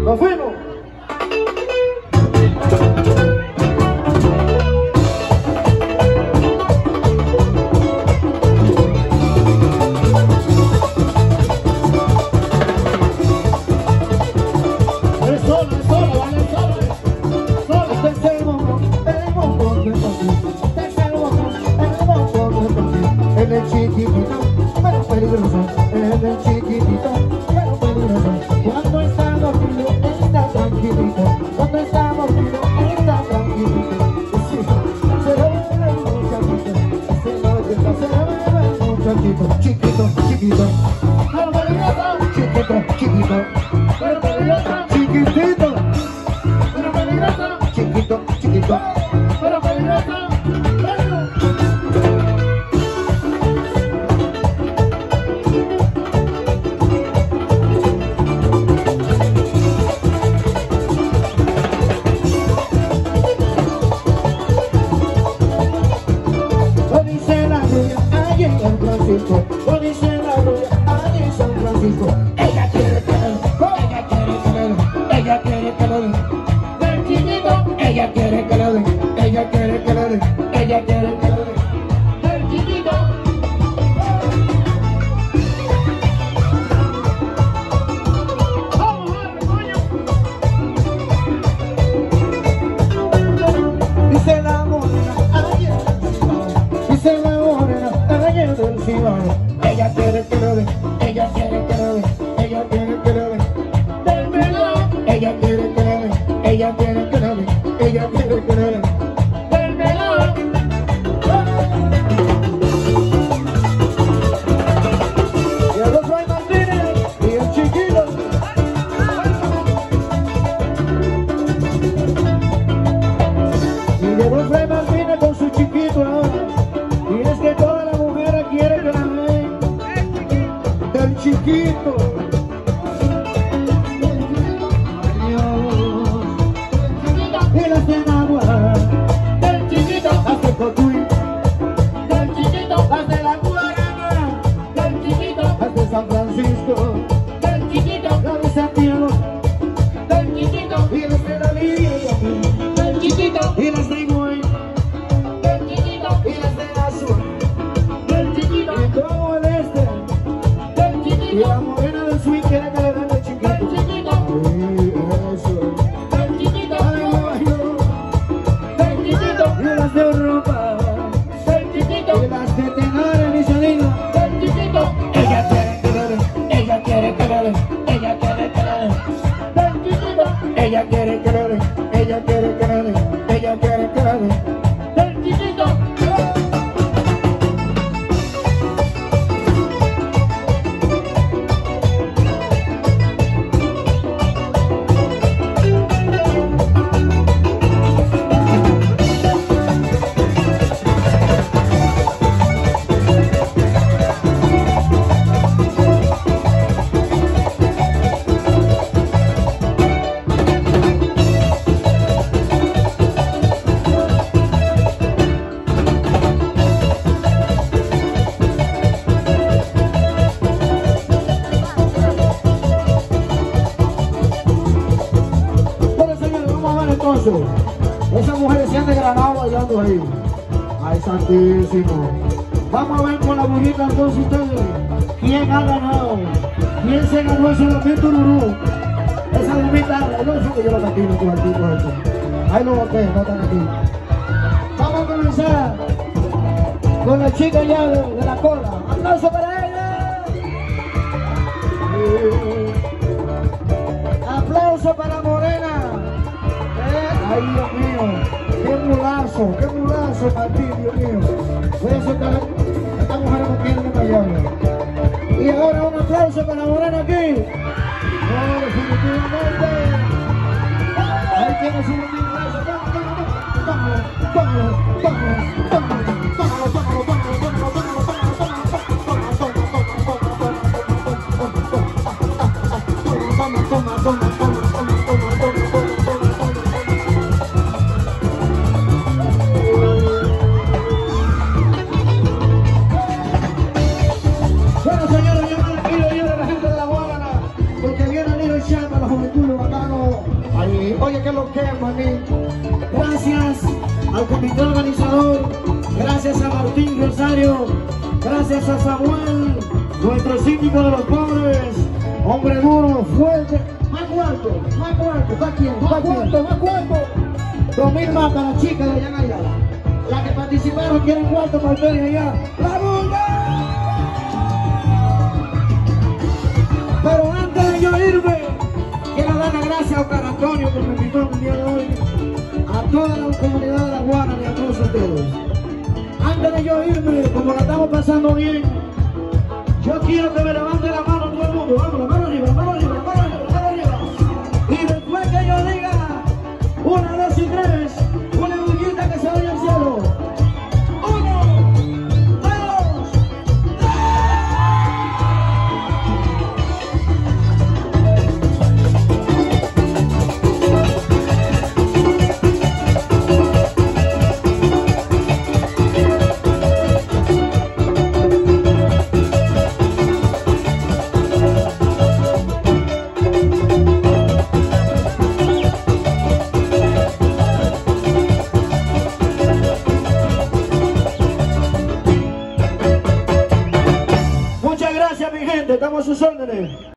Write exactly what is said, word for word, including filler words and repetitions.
¡Nos fuimos! Chiquito, chiquito, pero peligroso, chiquito, chiquito, pero peligroso, chiquitito, pero peligroso, chiquito, chiquito, pero peligroso, lo dice la rubia, allí en San Francisco. Lo dice la rubia, allí en San Francisco. Ella quiere que le, ella quiere que le, ella quiere que le del chiquito. Ella quiere que le, ella quiere que le, ella quiere que le del chiquito. Vamos a ver, coño. Dice la morena, allí en el Cibao. Dice la morena, allí en el Cibao. Ella quiere que lo dé, ella quiere que lo dé, ella quiere que lo dé del melón. Ella quiere que lo dé, ella quiere que lo dé, ella quiere que lo dé del melón. Y a los Rey Martínez y el chiquito. Y de los Rey Martínez con su chiquito ahora. Y es que toda la mujer quiere que la den del chiquito. Y las de Nagua del chiquito, las de Cotuí del chiquito, las de la Guarana del chiquito, las de San Francisco del chiquito, las de Santiago del chiquito, y las de la Lidia del chiquito, y las de Higüey del chiquito, y las de Azul del chiquito, y todo el este del chiquito, y la morena del swing quiere que le den del chiquito. Del chiquito. Sí, eso. Del chiquito. Ay, ay, del chiquito. Y las de Europa. Del chiquito. Y las de Tenores y Salina. Del chiquito. Ella quiere que le den, ella quiere que le den, ella quiere que le den del chiquito. Ella quiere que le den, ella quiere que le den, ella quiere que le den del chiquito. Esas mujeres se han desgranado bailando ahí. Ay, santísimo. Vamos a ver con la burrita entonces ustedes quién ha ganado, quién se ganó ese dos tururú. Esa gomita, no sé que yo lo saqué, no con el tipo esto. Ahí lo boté, no están aquí. Vamos a comenzar con la chica ya de, de la cola. ¡Aplauso para ella! Eh, ¡aplauso para Morena! Ay, Dios mío, qué mulazo, qué mulazo, Martín, Dios mío. Voy a soltar, esta mujer no quiere que me llame. Y ahora un aplauso para Morena aquí. Oh, definitivamente. Ahí tiene su buen aplauso. Vamos, vamos, vamos, vamos, vamos, vamos, vamos, vamos, Bueno, señores, yo me despido yo de la gente de la Guarana, porque viene el hijo y llama a la juventud. culo bacano. Ahí, oye, que lo que, maní. Gracias al comité organizador, gracias a Martín Rosario, gracias a Samuel, nuestro síndico de los pobres, hombre duro, fuerte. Más cuarto, más cuarto, ¿está quién? Más cuarto, más cuarto. Dos mil más para la chica de allá en allá. Las que participaron quieren cuarto para ustedes allá. ¡La bulla! Pero antes de yo irme, quiero dar las gracias a Oscar Antonio que me invitó el día de hoy, a toda la comunidad de La Guana y a todos ustedes. Antes de yo irme, como la estamos pasando bien, yo quiero que me levante la mano todo el mundo. Vamos, la mano arriba, la mano arriba, la mano arriba, la mano arriba. Y después que yo diga una, dos y tres, una bullita que se vaya al cielo. Uno, dos, tres. Muchas gracias, mi gente, estamos a sus órdenes.